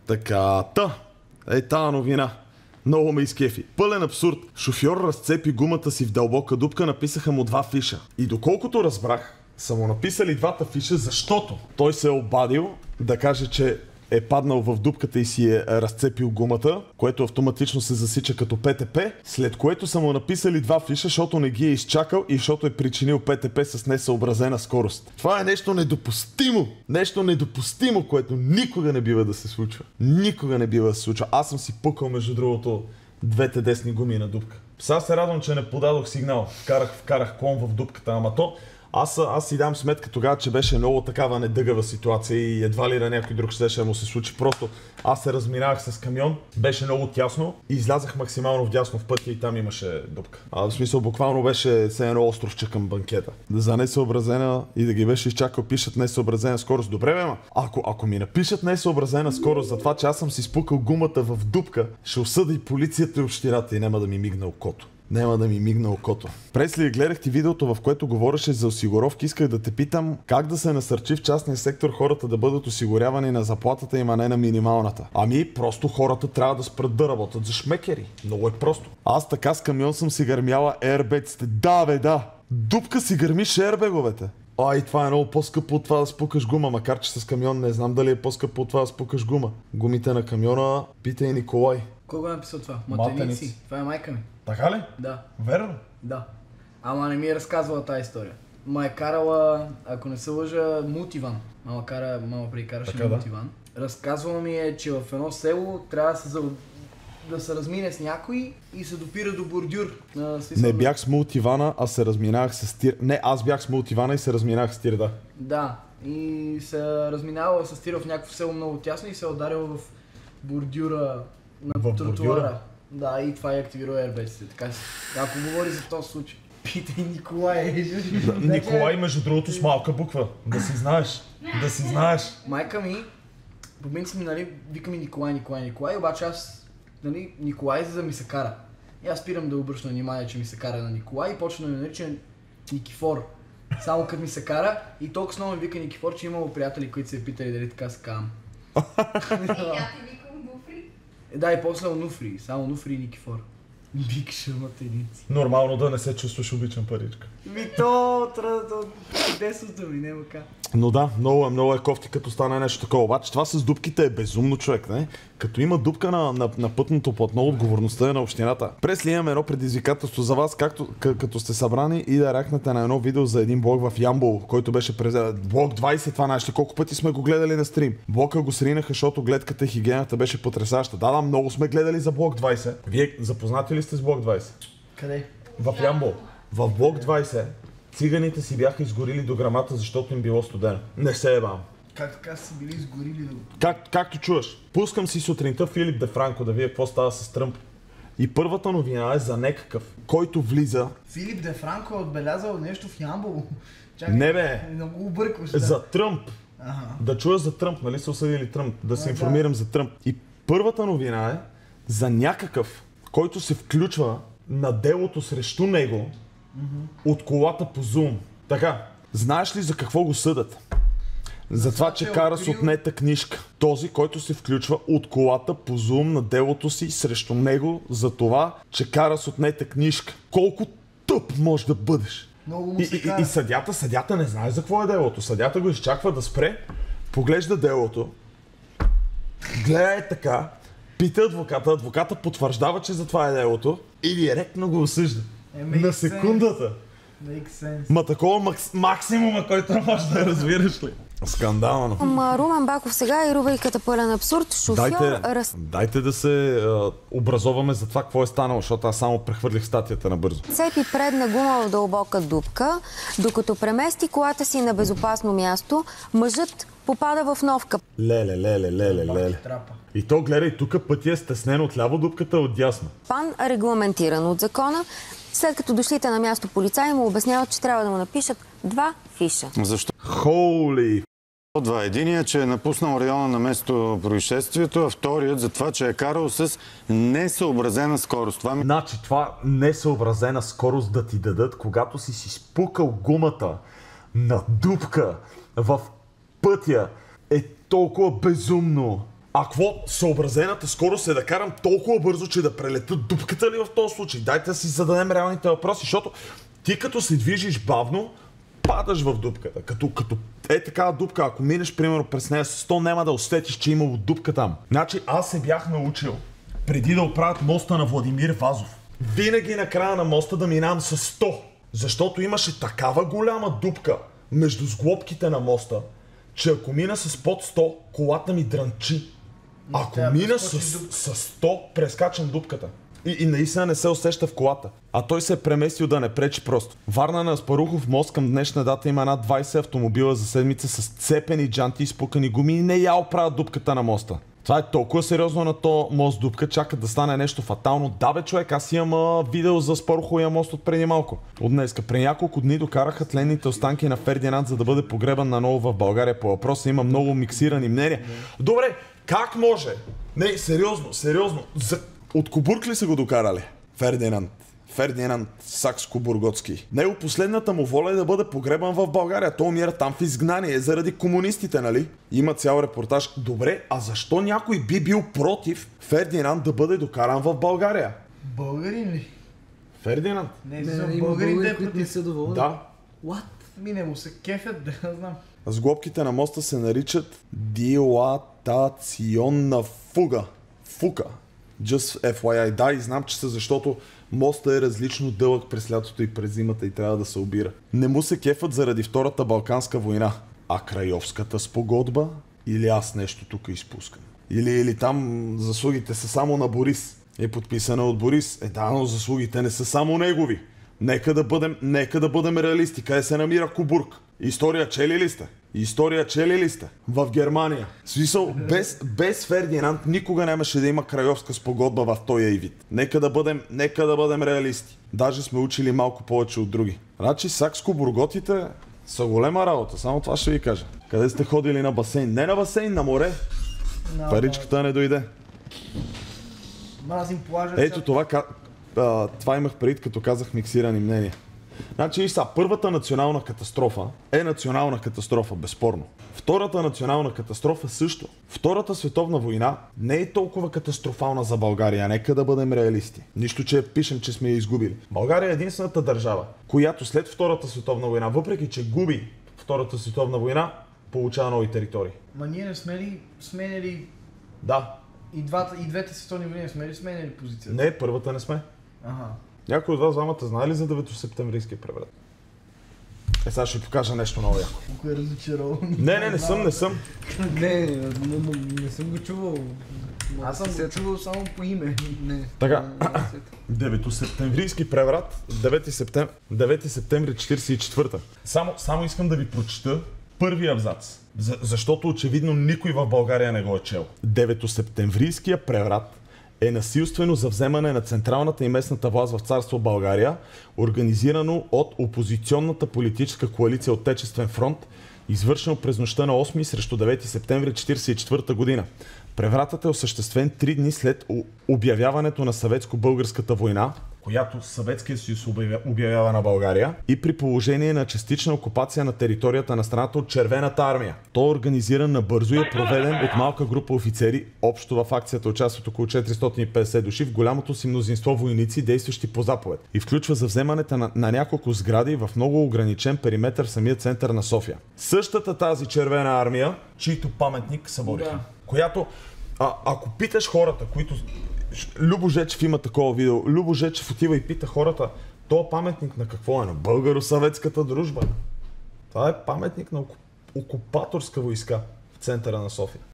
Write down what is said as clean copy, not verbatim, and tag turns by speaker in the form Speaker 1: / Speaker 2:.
Speaker 1: Така, тая новина. Много ме изкефи. Пълен абсурд. Шофьор разцепи гумата си в дълбока дупка, написаха му 2 фиша. И доколкото разбрах, са му написали 2 фиша, защото той се е обадил да каже, че е паднал в дупката и си е разцепил гумата, което автоматично се засича като ПТП, след което са му написали 2 фиша, защото не ги е изчакал и защото е причинил ПТП с несъобразена скорост. Това е нещо недопустимо! Нещо недопустимо, което никога не бива да се случва. Никога не бива да се случва. Аз съм си пукал, между другото, 2 десни гуми на дупка. Сега се радвам, че не подадох сигнал. Вкарах клон в дупката, ама то... Аз си дам сметка тогава, че беше много такава недъгава ситуация и едва ли на някой друг ще му се случи. Просто аз се разминавах с камион, беше много тясно и излязах максимално вдясно в пътя и там имаше дупка. В смисъл буквално беше все едно островче към банкета. За несъобразена и да ги беше изчакал, пишат несъобразена скорост. Добре бе, ако ми напишат несъобразена скорост за това, че аз съм си спукал гумата в дупка, ще осъда и полицията и общината и няма да ми мигне окото. Няма да ми мигна окото. Пресли, гледах ти видеото, в което говореше за осигуровки. Исках да те питам как да се насърчи в частния сектор хората да бъдат осигурявани на заплатата им, а не на минималната. Просто хората трябва да спрат да работят за шмекери. Много е просто. Аз така с камион съм си гърмяла ербеците. Да бе, да! Дупка си гърмиш ербеговете. И това е много по-скъпо от това да спукаш гума, макар че с камион не знам дали е по-скъпо от това да спукаш гума. Гумите на камиона, питай Николай.
Speaker 2: Кой го е написал това? Матеници. Това е майка ми.
Speaker 1: Така ли?
Speaker 2: Да.
Speaker 1: Верно?
Speaker 2: Да. Ама не ми е разказвала тази история. Ма е карала, ако не се лъжа, мултиван. Мама преди караше мултиван. Разказвала ми е, че в едно село трябва да се размине с някой и се допира до бордюр.
Speaker 1: Не бях с мултивана, а се разминавах с тир. Не, аз бях с мултивана и се разминавах с тир, да. Да.
Speaker 2: И се разминавала с тир в някакво село много тясно и се отдарила в бордюра на тротуара. Да, и това е активирало airbag-ите, така си. Ако говори за този случай, питай Николай.
Speaker 1: Николай, между другото, с малка буква. Да си знаеш. Да си знаеш.
Speaker 2: Майка ми, по принцип, вика ми Николай, обаче аз, Николай, за да ми се кара. И аз спирам да обръщам внимание, че ми се кара на Николай и почна да ми нарича Никифор. Само като ми се кара и толкова много ми вика Никифор, че имало приятели, които се е питали дали така се кавам. Да, и после Онуфри, само Онуфри и Никифор. Бикша Матеници.
Speaker 1: Нормално да не се чувстваш обичан паричка.
Speaker 2: Десното ми, няма как.
Speaker 1: Но да, много е кофти, като стане нещо такова. Обаче това с дупките е безумно, човек, не? Като има дупка на пътното платно, отговорността е на общината. Пресли, имаме едно предизвикателство за вас, като сте събрани и да рахнете на едно видео за един блог в Ямбол, който беше блок 20, това нещо, колко пъти сме го гледали на стрим. Блока го сринаха, защото гледката и хигиената беше потресаща. Да, много сме гледали за блок 20. Вие запознати ли сте с блок 20?
Speaker 2: Къде?
Speaker 1: В Ямбол. В блок 20 циганите си бяха изгорили до грамата, защото им било студено. Не се ебам.
Speaker 2: Как така са били изгорили до...
Speaker 1: Както чуваш. Пускам си сутринта Филип Де Франко да видя какво става с Тръмп. И първата новина е за някакъв, който влиза...
Speaker 2: Филип Де Франко е отбелязал нещо в Ямбол.
Speaker 1: Не бе!
Speaker 2: Много объркваш.
Speaker 1: За Тръмп. Да чуя за Тръмп, нали са осъдили Тръмп? Да се информирам за Тръмп. И първата новина е за някакъв, който се включва на делото срещу него от колата по Zoom. Така, знаеш ли за какво го съдят? За това, че кара с отнета книжка. Този, който се включва от колата по Zoom на делото си срещу него за това, че кара с отнета книжка. Колко тъп може да бъдеш? И съдята не знае за какво е делото. Съдята го изчаква да спре, поглежда делото, гледа така, пита адвоката потвърждава, че за това е делото и директно го осъжда. На секундата. Ма такова максимума, който може да разбираш ли? Скандално.
Speaker 3: Румен Баков сега и рубриката Пълен абсурд. Шофьор...
Speaker 1: Дайте да се образоваме за това какво е станало, защото аз само прехвърлих статията набързо.
Speaker 3: Цепи предна гума в дълбока дупка, докато премести колата си на безопасно място, мъжът попада в новка.
Speaker 1: Леле. И то гледай, тук пътя е стеснен отляво, дупката е отдясно.
Speaker 3: Пан регламентиран от закона. След като дошлите на място полицаи му обясняват, че трябва да му напишат 2 фиша.
Speaker 4: Защо?
Speaker 1: Holy...
Speaker 4: Единият, че е напуснал района на место происшествието, а вторият за това, че е карал с несъобразена скорост.
Speaker 1: Значи това несъобразена скорост да ти дадат, когато си спукал гумата на дупка в пътя, е толкова безумно. А какво съобразената скорост е да карам толкова бързо, че да прелета дупката ли в този случай? Дайте да си зададем реалните въпроси, защото ти като се движиш бавно, падаш в дупката. Като такава дупка, ако минеш примерно през нея с 100, няма да усетиш, че имало дупка там. Значи аз се бях научил преди да оправят моста на Владимир Вазов. Винаги на края на моста да минавам с 100, защото имаше такава голяма дупка между сглобките на моста, че ако мина с под 100, колата ми дрънчи. Ако мина с 100, прескачам дупката. И наистина не се усеща в колата. А той се е преместил да не пречи просто. Варна на Аспарухов мост към днешна дата има над 20 автомобила за седмица с цепени джанти и спукани гуми и не я оправят дупката на моста. Това е толкова сериозно на то мост дупка, чакат да стане нещо фатално. Да бе, човек, аз имам видео за Аспаруховия мост от преди малко. От днеска. При няколко дни докараха тленните останки на Фердинанд, за да бъде погребан наново в България. По въпроса има много миксирани мнения. Добре, как може? Не, сериозно. От Кобург ли са го докарали? Фердинанд Сакско-Бурготски. Него последната му воля е да бъде погребан в България. Той умира там в изгнание заради комунистите, нали? Има цял репортаж. Добре, а защо някой би бил против Фердинанд да бъде докаран в България?
Speaker 2: Българин ли?
Speaker 1: Фердинанд?
Speaker 2: Не, българин
Speaker 5: които не са доволни.
Speaker 1: Да.
Speaker 2: What? Мине му се кефят, да знам.
Speaker 1: Сглобките на моста се наричат дилатационна фуга. Фука. Just FYI. Да, и знам, че са, защото моста е различно дълъг през лятото и през зимата и трябва да се обира. Не му се кефат заради Втората Балканска война. А Крайовската спогодба? Или аз нещо тук изпускам? Или там заслугите са само на Борис. Е подписана от Борис. Да, но заслугите не са само негови. Нека да бъдем реалисти. Къде се намира Кобург? История чели ли сте? В Германия. В смисъл, без Фердинанд никога нямаше да има Крайовска спогодба в този и вид. Нека да бъдем реалисти. Даже сме учили малко повече от други. Значи Сакско-Бурготите са голема работа, само това ще ви кажа. Къде сте ходили на басейн? Не на басейн, на море. Паричката не дойде.
Speaker 2: Мразим плажа.
Speaker 1: Ето това имах предвид, като казах миксирани мнения. Значи първата национална катастрофа е национална катастрофа, безспорно. Втората национална катастрофа също. Втората световна война не е толкова катастрофална за България, нека да бъдем реалисти. Нищо, че пишем, че сме я изгубили. България е единствената държава, която след Втората световна война, въпреки че губи Втората световна война, получава нови територии.
Speaker 2: Ма ние не сме ли сменяли...
Speaker 1: Да.
Speaker 2: И двете световни войни не сме ли сменяли позицията?
Speaker 1: Не, първата не сме.
Speaker 2: Ага.
Speaker 1: Някой от вас двамата знае ли за 9-септемврийския преврат? Сега ще ви покажа нещо много яко.
Speaker 2: Колко е разочарован.
Speaker 1: Не съм.
Speaker 5: Не съм го чувал.
Speaker 2: Аз съм го чувал само по име.
Speaker 5: Не.
Speaker 1: Така, 9-септемврийски преврат, 9 септември 1944. Само искам да ви прочета първия абзац, защото очевидно никой в България не го е чел. 9-септемврийския преврат е насилствено завземане на централната и местната власт в царство България, организирано от опозиционната политическа коалиция Отечествен фронт, извършено през нощта на 8 срещу 9 септември 1944 година. Превратът е осъществен 3 дни след обявяването на съветско-българската война, която Съветския съюз обявява на България, и при положение на частична окупация на територията на страната от Червената армия. Той е организиран набързо и е проведен от малка група офицери. Общо в акцията участват около 450 души, в голямото си мнозинство войници, действащи по заповед. И включва завземането на няколко сгради в много ограничен периметър в самия център на София. Същата тази Червена армия, чийто паметник събориха. Която, ако питаш хората, които... Любо Жечев има такова видео. Любо Жечев отива и пита хората, то паметник на какво е? На българо-съветската дружба. Това е паметник на окупаторска войска в центъра на София.